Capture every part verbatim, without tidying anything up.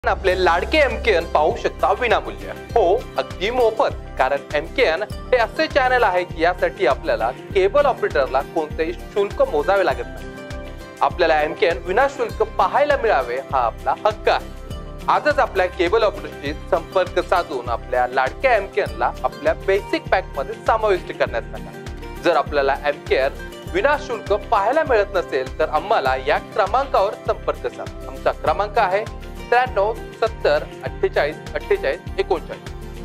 आपले लाडके एमकेएन पाहू शकता विनामूल्य। हो, अगदी मोफत। कारण एमकेएन हे असे चॅनल आहे की यासाठी आपल्याला केबल ऑपरेटरला कोणतेही शुल्क मोजावे लागत नाही। आपल्याला एमकेएन विनाशुल्क पाहायला मिळावे हा आपला हक्क आहे। आजच आपल्या केबल ऑपरेटरशी संपर्क साधून आपल्या लाडक्या एमकेएनला आपल्या बेसिक पॅक मध्ये समाविष्ट करण्यात आला। जर आपल्याला एमकेएन विनाशुल्क पाहायला मिळत नसेल तर आम्हाला या क्रमांकावर संपर्क साधा। आमचा क्रमांक आहे त्र्याण्णव सत्तर अठ्ठेचाळीस अठ्ठेचाळीस एकोणचाळीस।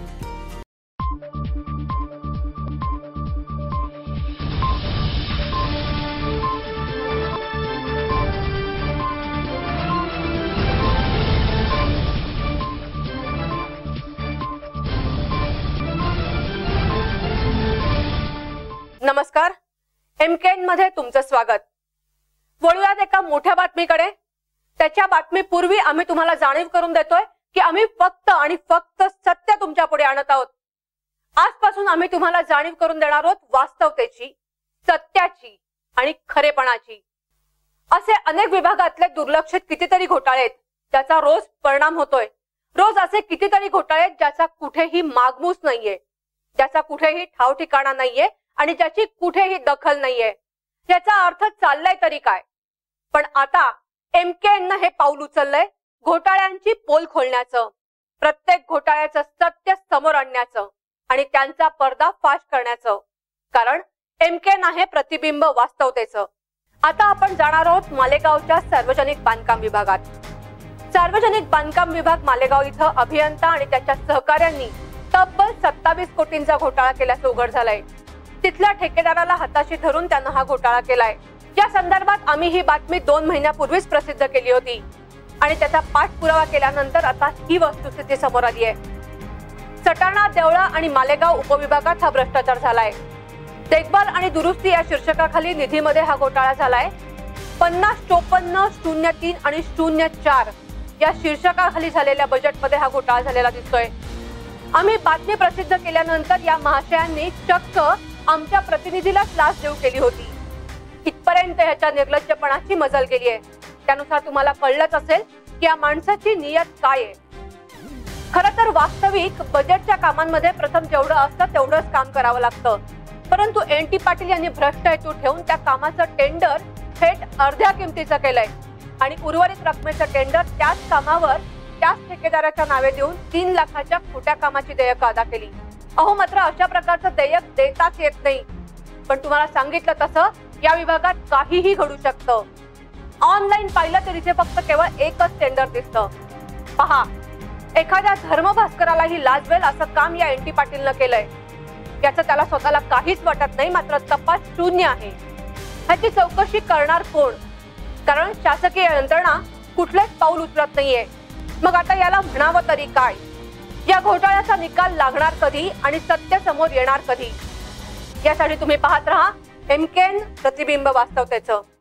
नमस्कार, एमकेएन मध्ये तुमचं स्वागत। वळूयात एका मोठ्या बातमीकडे। त्याच्या बातमीपूर्वी आम्ही तुम्हाला जाणीव करून देतोय की आम्ही फक्त आणि फक्त सत्य तुमच्या पुढे आणत आहोत। आजपासून आम्ही तुम्हाला जाणीव करून देणार आहोत वास्तवतेची, सत्याची आणि खरेपणाची। असे अनेक विभागातले दुर्लक्षित कितीतरी घोटाळे आहेत ज्याचा रोज परिणाम होतोय। रोज असे कितीतरी घोटाळे आहेत ज्याचा कुठेही मागमूस नाहीये, ज्याचा कुठेही ठाव ठिकाणा नाहीये आणि ज्याची कुठेही दखल नाहीये। याचा अर्थ चाललाय तरी काय? पण आता एमकेएन हे पाऊल उचललंय घोटाळ्यांची पोल खोलण्याचं, प्रत्येक घोटाळ्याचं सत्य समोर आणण्याचं आणि त्यांचा पर्दा फाश करण्याचं। कारण एमकेएन आहे प्रतिबिंब वास्तवतेचं। आता आपण जाणार आहोत मालेगावच्या सार्वजनिक बांधकाम विभागात। सार्वजनिक बांधकाम विभाग मालेगाव इथं अभियंता आणि त्याच्या सहकाऱ्यांनी तब्बल सत्तावीस कोटींचा घोटाळा केल्याचं उघड झालंय। तिथल्या ठेकेदाराला हाताशी धरून त्यानं हा घोटाळा केलाय। या संदर्भात आम्ही ही बातमी दोन महिन्यापूर्वीच प्रसिद्ध केली होती आणि त्याचा पाठपुरावा केल्यानंतर आता ही वस्तुस्थिती समोर आली आहे। सटाणा, देवळा आणि मालेगाव उपविभागात हा भ्रष्टाचार झालाय। देखभाल आणि दुरुस्ती या शीर्षकाखाली निधीमध्ये हा घोटाळा झालाय। पन्नास चोपन्न शून्य तीन आणि शून्य चार या शीर्षकाखाली झालेल्या बजेटमध्ये हा घोटाळा झालेला दिसतोय। आम्ही बातमी प्रसिद्ध केल्यानंतर या महाशयांनी चक्क आमच्या प्रतिनिधीलाच लाच देऊ केली होती। इथपर्यंत ह्याच्या निर्लज्जपणाची मजल गेली आहे। त्यानुसार तुम्हाला कळलंच असेल की या माणसाची नियत काय आहे। खरं तर वास्तविक बजेटच्या कामांमध्ये प्रथम जेवढं असतं तेवढंच काम करावं लागतं, परंतु एन टी पाटील यांनी भ्रष्ट हेतू ठेवून त्या कामाचं टेंडर थेट अर्ध्या किमतीचं केलंय आणि उर्वरित रकमेचं टेंडर त्याच कामावर त्याच ठेकेदाराच्या नावे देऊन तीन लाखाच्या खोट्या कामाची देयक अदा केली। अहो, मात्र अशा प्रकारचं देयक देताच येत नाही। पण तुम्हाला सांगितलं तसं या विभागात काहीही घडू शकतं। ऑनलाईन पाहिलं तर इथे फक्त केवळ एकच टेंडर दिसतं। पहा, एखाद्या धर्मभास्करालाही लाजवेल असं काम या एन टी पाटीलनं केलंय। याचं त्याला स्वतःला काहीच वाटत नाही, मात्र तपास शून्य आहे। ह्याची चौकशी करणार कोण? कारण शासकीय यंत्रणा कुठलेच पाऊल उचलत नाहीये। मग आता याला म्हणावं तरी काय? या घोटाळ्याचा निकाल लागणार कधी आणि सत्य समोर येणार कधी? यासाठी तुम्ही पाहत रहा एमकेएन प्रतिबिंब वास्तवतेचं।